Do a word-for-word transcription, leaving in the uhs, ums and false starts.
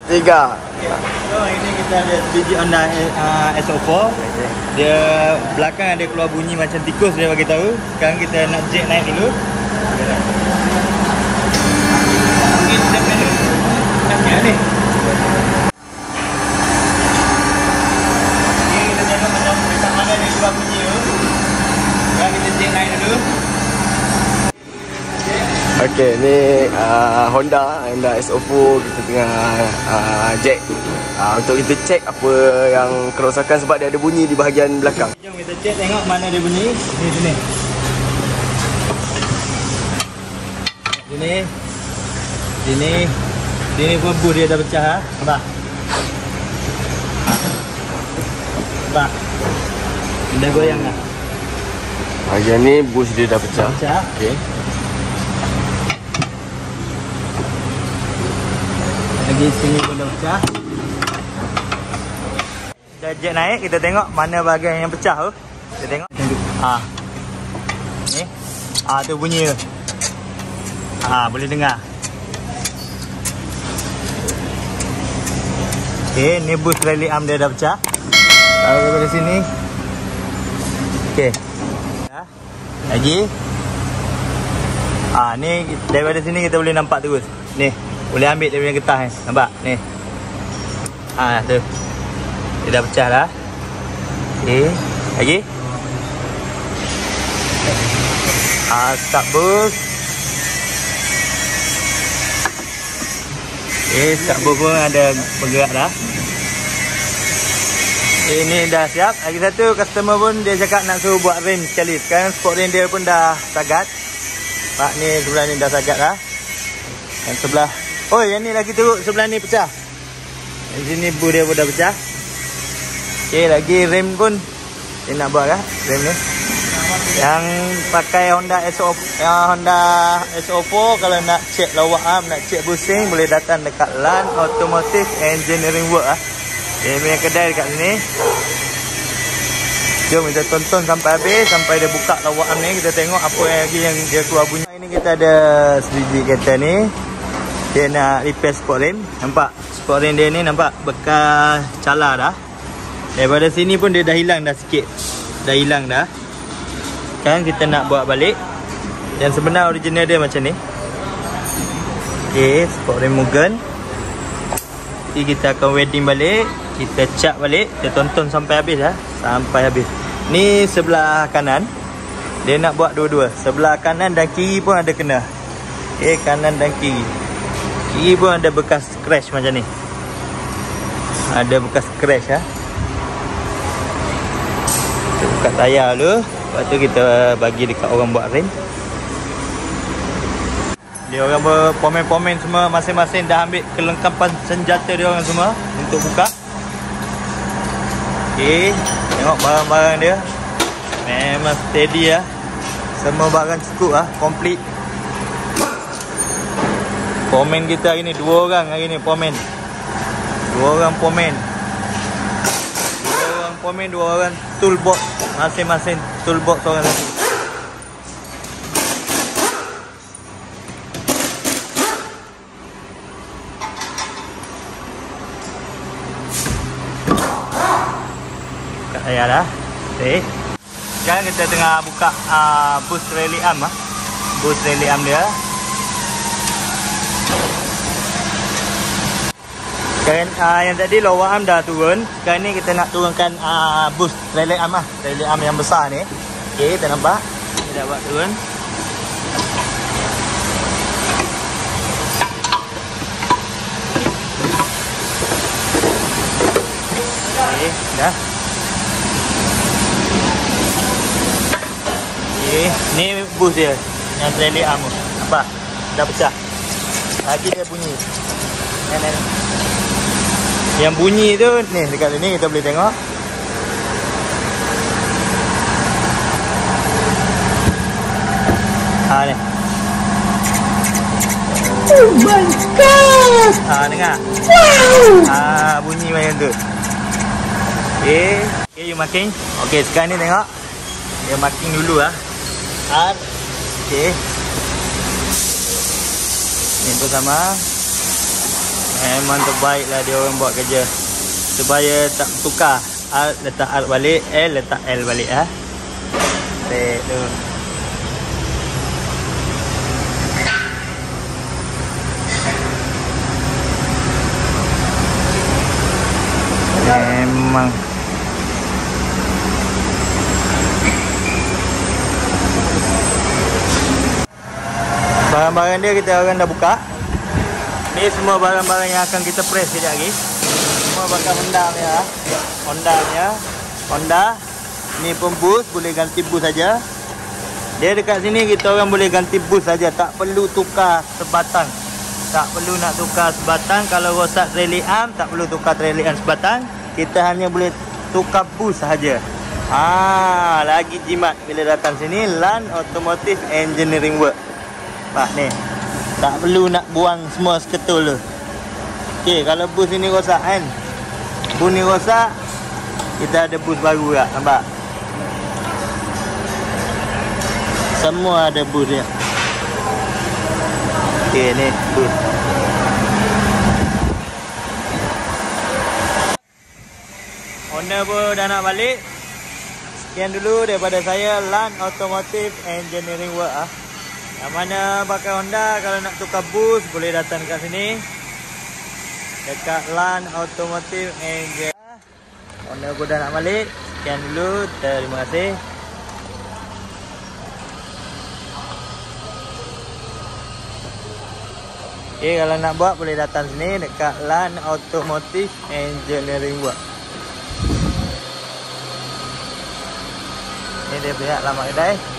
Tiga. Okay. So ini kita ada biji Honda uh, S O four. Dia belakang ada keluar bunyi macam tikus, dia bagi tahu. Sekarang kita nak jack naik dulu. Mungkin kita kena nak ni. Ni kita tengok macam dekat mana dia keluar bunyi tu. Sekarang kita jack naik dulu. Okey, ni uh, Honda Honda S O four kita tengah uh, jack uh, untuk kita cek apa yang kerosakan sebab dia ada bunyi di bahagian belakang. Jom kita cek tengok mana dia bunyi. Ni sini. Sini. Sini. Sini pun bus dia dah pecah ah. Nampak? Nampak? Dah goyang dah. Bahagian ni bus dia dah pecah. Pecah. Okey. Lagi sini pun dah pecah. Dah jet naik, kita tengok mana bahagian yang pecah tu. Kita tengok. Ha. Ni. Ha tu bunyi tu. Ha boleh dengar. Okey, ni bus rally arm dia dah pecah. Taruh daripada sini. Okey. Ha. Lagi. Ha ni daripada sini kita boleh nampak terus. Ni. Boleh ambil dia punya getah ni. Nampak? Ni. Ha, tu. Dia dah pecah dah. Okey. Lagi. Ha, start bus. Okey, start bus pun ada bergerak dah. Ini dah siap. Lagi satu, customer pun dia cakap nak suruh buat rem sekali. Sekarang sport rem dia pun dah sagat. Pak ni sebelah ni dah sagat dah. Yang sebelah. Oh, yang ni lagi teruk, sebelah ni pecah. Di sini bu dia pun dah pecah. Okey, lagi rem pun dia nak buat lah, rem ni. Yang pakai Honda S O uh, Honda S O four kalau nak check lawak arm, nak check busing, boleh datang dekat Lan Automotive Engineering Work ah. Dia punya kedai dekat sini. Jom kita tonton sampai habis, sampai dia buka lawak arm ni, kita tengok apa lagi yang dia keluar bunyi. Ini kita ada sebiji kereta ni. Dia nak repair sport rim. Nampak sport rim dia ni, nampak bekas cala dah. Daripada sini pun dia dah hilang dah sikit. Dah hilang dah. Sekarang kita nak buat balik. Yang sebenar original dia macam ni. Okay, sport rim Mugen. Nanti kita akan wedding balik. Kita cat balik. Kita tonton sampai habis lah. Sampai habis. Ni sebelah kanan. Dia nak buat dua-dua. Sebelah kanan dan kiri pun ada kena. Okay, kanan dan kiri. Kiri pun ada bekas scratch macam ni. Ada bekas scratch ya. Kita buka tayar dulu. Lepas tu kita bagi dekat orang buat rem. Dia orang berpomen-pomen semua. Masing-masing dah ambil kelengkapan senjata dia orang semua untuk buka. Okay, tengok barang-barang dia. Memang steady ya. Semua barang cukup lah. Complete. Pomen kita hari ni dua orang hari ni pomen. Dua orang pomen. Dua orang pomen, dua orang toolbox. Masing-masing toolbox orang lagi. Kat saya dah. Okay. Sekarang kita tengah buka uh, bus rally arm ah. Bus rally arm dia. Sekarang uh, yang tadi lower arm dah turun. Sekarang ni kita nak turunkan uh, boost rally arm lah. Rally arm yang besar ni. Okay, kita nampak. Kita dah buat turun. Okay, dah. Okay, ni boost dia. Yang rally arm tu. Nampak? Dah pecah. Lagi dia bunyi. Yang ni. Yang bunyi tu ni dekat sini kita boleh tengok. Ha ni. Oh my god. Ha dengar. Wow. Ha bunyi macam tu. Okey, okey you marking. Okey, sekarang ni tengok. Dia marking dulu ah. R. Okey. Ni tu sama. Memang terbaik lah dia orang buat kerja. Supaya tak tukar. Alt letak alt balik, L letak L balik ah. Baik tu. Memang barang-barang dia kita orang dah buka. Ni semua barang-barang yang akan kita press sekejap lagi. Semua bakal Honda punya. Honda punya. Honda. Ni pun bus, boleh ganti bus saja. Dia dekat sini kita orang boleh ganti bus saja, tak perlu tukar sebatang. Tak perlu nak tukar sebatang. Kalau rosak trailing arm, tak perlu tukar trailing arm sebatang. Kita hanya boleh tukar bus sahaja. Ah, lagi jimat bila datang sini, Lan Automotive Engineering Work. Bah ni. Tak perlu nak buang semua seketul tu. Okey, kalau bus ini rosak kan. Bus ni rosak, kita ada bus baru tak? Nampak? Semua ada bus dia. Okey, ni bus. Honda pun dah nak balik. Sekian dulu daripada saya, Lan Automotive Engineering Work ah. Yang mana pakai Honda, kalau nak tukar bus boleh datang kat sini. Dekat Lan Automotive Engineering. Honda pun dah nak balik. Sekian dulu, terima kasih. Okay, kalau nak buat boleh datang sini dekat Lan Automotive Engineering Work. Ini dia punya alamat kedai.